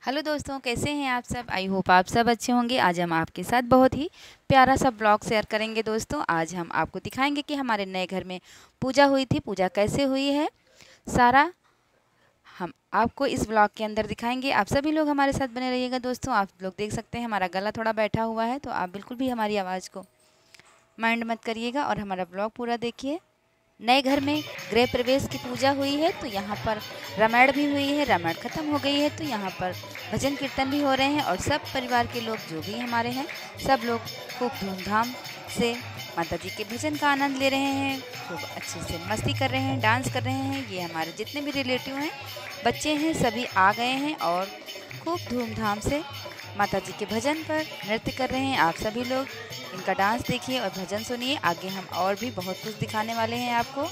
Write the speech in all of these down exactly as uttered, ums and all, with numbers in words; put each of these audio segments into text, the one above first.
Hello दोस्तों, कैसे हैं आप सब। आई होप आप सब अच्छे होंगे। आज हम आपके साथ बहुत ही प्यारा सा ब्लॉग शेयर करेंगे दोस्तों। आज हम आपको दिखाएंगे कि हमारे नए घर में पूजा हुई थी। पूजा कैसे हुई है सारा हम आपको इस ब्लॉग के अंदर दिखाएंगे। आप सभी लोग हमारे साथ बने रहिएगा दोस्तों। आप लोग देख सकते हैं हमारा गला थोड़ा बैठा हुआ है, तो आप बिल्कुल भी हमारी आवाज़ को माइंड मत करिएगा और हमारा ब्लॉग पूरा देखिए। नए घर में गृह प्रवेश की पूजा हुई है, तो यहाँ पर रामायण भी हुई है। रामायण खत्म हो गई है, तो यहाँ पर भजन कीर्तन भी हो रहे हैं और सब परिवार के लोग जो भी हमारे हैं सब लोग खूब धूमधाम से माता जी के भजन का आनंद ले रहे हैं। खूब अच्छे से मस्ती कर रहे हैं, डांस कर रहे हैं। ये हमारे जितने भी रिलेटिव हैं, बच्चे हैं, सभी आ गए हैं और खूब धूमधाम से माता जी के भजन पर नृत्य कर रहे हैं। आप सभी लोग इनका डांस देखिए और भजन सुनिए। आगे हम और भी बहुत कुछ दिखाने वाले हैं आपको।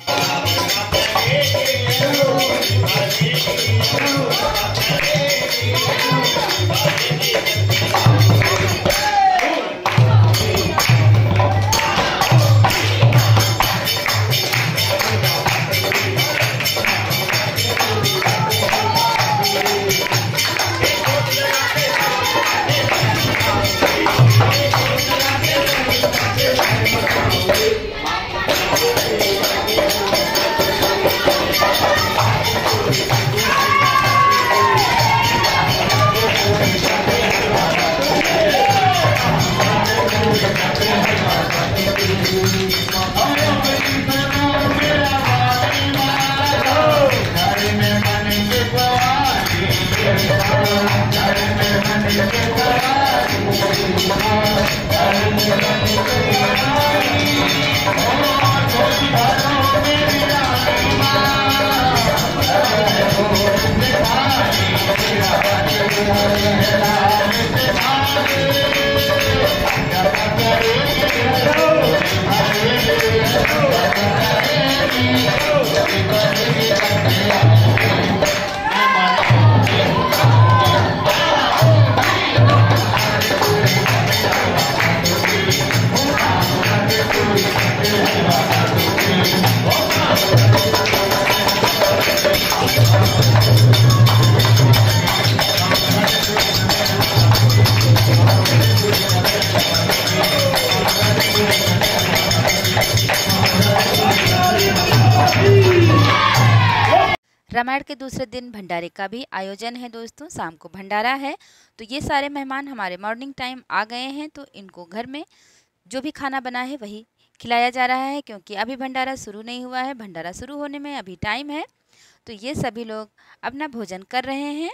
रामायण के दूसरे दिन भंडारे का भी आयोजन है दोस्तों। शाम को भंडारा है, तो ये सारे मेहमान हमारे मॉर्निंग टाइम आ गए हैं, तो इनको घर में जो भी खाना बना है वही खिलाया जा रहा है, क्योंकि अभी भंडारा शुरू नहीं हुआ है। भंडारा शुरू होने में अभी टाइम है, तो ये सभी लोग अपना भोजन कर रहे हैं।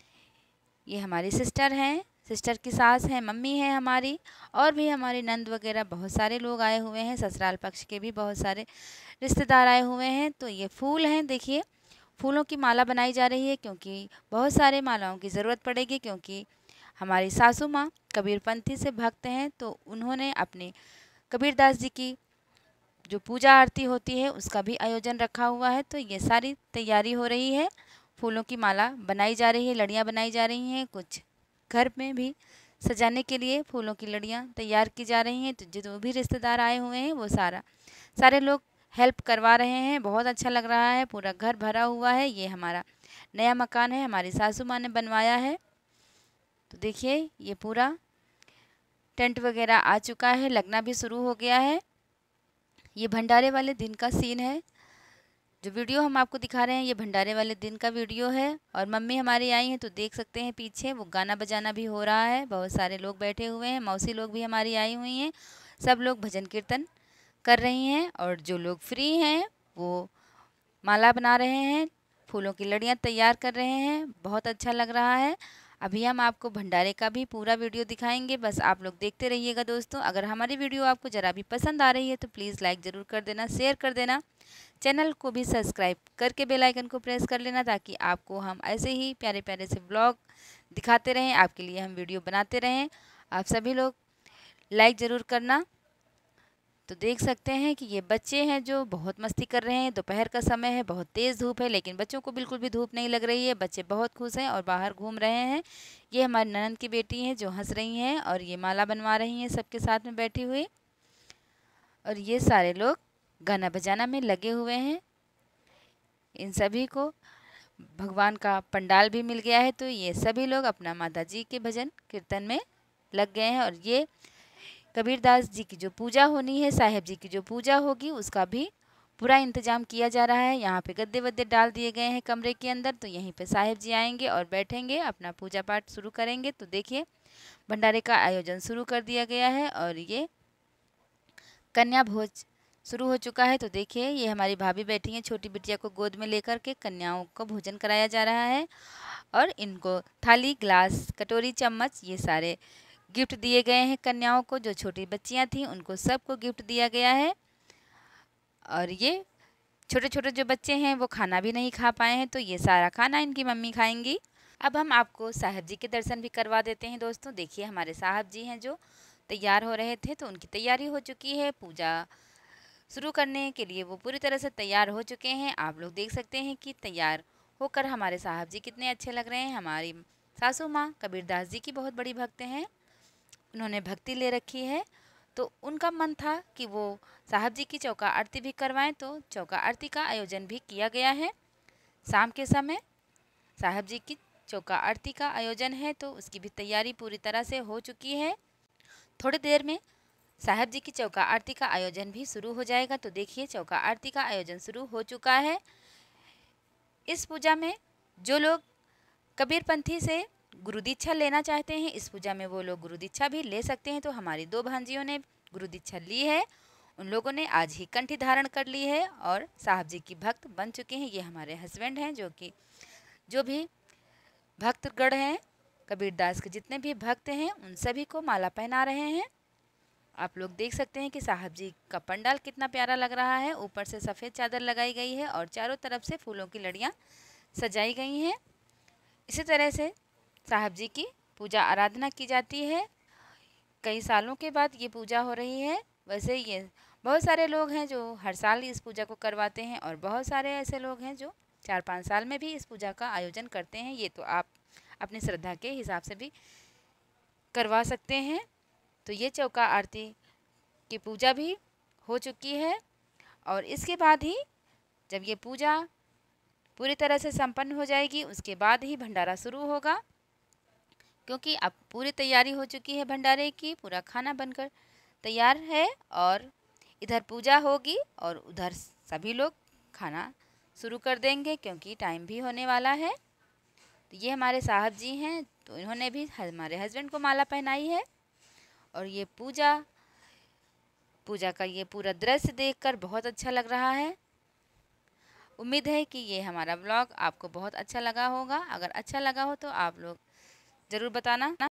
ये हमारी सिस्टर हैं, सिस्टर की सास हैं, मम्मी है हमारी, और भी हमारी नंद वगैरह बहुत सारे लोग आए हुए हैं। ससुराल पक्ष के भी बहुत सारे रिश्तेदार आए हुए हैं। तो ये फूल हैं, देखिए फूलों की माला बनाई जा रही है, क्योंकि बहुत सारे मालाओं की ज़रूरत पड़ेगी, क्योंकि हमारी सासू माँ कबीरपंथी से भक्त हैं, तो उन्होंने अपने कबीरदास जी की जो पूजा आरती होती है उसका भी आयोजन रखा हुआ है। तो ये सारी तैयारी हो रही है, फूलों की माला बनाई जा रही है, लड़ियाँ बनाई जा रही हैं, कुछ घर में भी सजाने के लिए फूलों की लड़ियाँ तैयार की जा रही हैं। तो जो भी रिश्तेदार आए हुए हैं वो सारा सारे लोग हेल्प करवा रहे हैं। बहुत अच्छा लग रहा है, पूरा घर भरा हुआ है। ये हमारा नया मकान है, हमारी सासू माँ ने बनवाया है। तो देखिए ये पूरा टेंट वगैरह आ चुका है, लगना भी शुरू हो गया है। ये भंडारे वाले दिन का सीन है। जो वीडियो हम आपको दिखा रहे हैं ये भंडारे वाले दिन का वीडियो है। और मम्मी हमारी आई हैं, तो देख सकते हैं पीछे वो गाना बजाना भी हो रहा है। बहुत सारे लोग बैठे हुए हैं, मौसी लोग भी हमारी आई हुई हैं। सब लोग भजन कीर्तन कर रही हैं, और जो लोग फ्री हैं वो माला बना रहे हैं, फूलों की लड़ियाँ तैयार कर रहे हैं। बहुत अच्छा लग रहा है। अभी हम आपको भंडारे का भी पूरा वीडियो दिखाएंगे, बस आप लोग देखते रहिएगा दोस्तों। अगर हमारी वीडियो आपको ज़रा भी पसंद आ रही है तो प्लीज़ लाइक ज़रूर कर देना, शेयर कर देना, चैनल को भी सब्सक्राइब करके बेल आइकन को प्रेस कर लेना, ताकि आपको हम ऐसे ही प्यारे प्यारे से ब्लॉग दिखाते रहें, आपके लिए हम वीडियो बनाते रहें। आप सभी लोग लाइक ज़रूर करना। तो देख सकते हैं कि ये बच्चे हैं जो बहुत मस्ती कर रहे हैं। दोपहर का समय है, बहुत तेज़ धूप है, लेकिन बच्चों को बिल्कुल भी धूप नहीं लग रही है। बच्चे बहुत खुश हैं और बाहर घूम रहे हैं। ये हमारी ननद की बेटी हैं जो हंस रही हैं और ये माला बनवा रही हैं सबके साथ में बैठी हुई। और ये सारे लोग गाना बजाना में लगे हुए हैं। इन सभी को भगवान का पंडाल भी मिल गया है। तो ये सभी लोग अपना माता जी के भजन कीर्तन में लग गए हैं। और ये कबीरदास जी की जो पूजा होनी है, साहेब जी की जो पूजा होगी, उसका भी पूरा इंतजाम किया जा रहा है। यहाँ पे गद्दे वद्दे डाल दिए गए हैं कमरे के अंदर। तो यहीं पे साहेब जी आएंगे और बैठेंगे, अपना पूजा पाठ शुरू करेंगे। तो देखिए भंडारे का आयोजन शुरू कर दिया गया है और ये कन्या भोज शुरू हो चुका है। तो देखिए ये हमारी भाभी बैठी हैं, छोटी बिटिया को गोद में लेकर के कन्याओं को भोजन कराया जा रहा है। और इनको थाली, ग्लास, कटोरी, चम्मच ये सारे गिफ्ट दिए गए हैं कन्याओं को। जो छोटी बच्चियां थीं उनको सबको गिफ्ट दिया गया है। और ये छोटे छोटे जो बच्चे हैं वो खाना भी नहीं खा पाए हैं, तो ये सारा खाना इनकी मम्मी खाएंगी। अब हम आपको साहब जी के दर्शन भी करवा देते हैं दोस्तों। देखिए हमारे साहब जी हैं जो तैयार हो रहे थे, तो उनकी तैयारी हो चुकी है। पूजा शुरू करने के लिए वो पूरी तरह से तैयार हो चुके हैं। आप लोग देख सकते हैं कि तैयार होकर हमारे साहब जी कितने अच्छे लग रहे हैं। हमारी सासू माँ कबीरदास जी की बहुत बड़ी भक्त हैं, उन्होंने भक्ति ले रखी है। तो उनका मन था कि वो साहब जी की चौका आरती भी करवाएं। तो चौका आरती का आयोजन भी किया गया है। शाम के समय साहब जी की चौका आरती का आयोजन है, तो उसकी भी तैयारी पूरी तरह से हो चुकी है। थोड़ी देर में साहब जी की चौका आरती का आयोजन भी शुरू हो जाएगा। तो देखिए चौका आरती का आयोजन शुरू हो चुका है। इस पूजा में जो लोग कबीरपंथी से गुरु दीक्षा लेना चाहते हैं, इस पूजा में वो लोग गुरु दीक्षा भी ले सकते हैं। तो हमारी दो भांजियों ने गुरु दीक्षा ली है, उन लोगों ने आज ही कंठी धारण कर ली है और साहब जी की भक्त बन चुके हैं। ये हमारे हस्बैंड हैं, जो कि जो भी भक्तगण हैं, कबीरदास के जितने भी भक्त हैं, उन सभी को माला पहना रहे हैं। आप लोग देख सकते हैं कि साहब जी का पंडाल कितना प्यारा लग रहा है। ऊपर से सफ़ेद चादर लगाई गई है और चारों तरफ से फूलों की लड़ियाँ सजाई गई हैं। इसी तरह से साहब जी की पूजा आराधना की जाती है। कई सालों के बाद ये पूजा हो रही है। वैसे ये बहुत सारे लोग हैं जो हर साल इस पूजा को करवाते हैं और बहुत सारे ऐसे लोग हैं जो चार पाँच साल में भी इस पूजा का आयोजन करते हैं। ये तो आप अपनी श्रद्धा के हिसाब से भी करवा सकते हैं। तो ये चौका आरती की पूजा भी हो चुकी है और इसके बाद ही जब ये पूजा पूरी तरह से संपन्न हो जाएगी, उसके बाद ही भंडारा शुरू होगा। क्योंकि अब पूरी तैयारी हो चुकी है भंडारे की, पूरा खाना बनकर तैयार है और इधर पूजा होगी और उधर सभी लोग खाना शुरू कर देंगे क्योंकि टाइम भी होने वाला है। तो ये हमारे साहब जी हैं, तो इन्होंने भी हमारे हस्बैंड को माला पहनाई है। और ये पूजा पूजा का ये पूरा दृश्य देखकर बहुत अच्छा लग रहा है। उम्मीद है कि ये हमारा व्लॉग आपको बहुत अच्छा लगा होगा। अगर अच्छा लगा हो तो आप लोग ज़रूर बताना।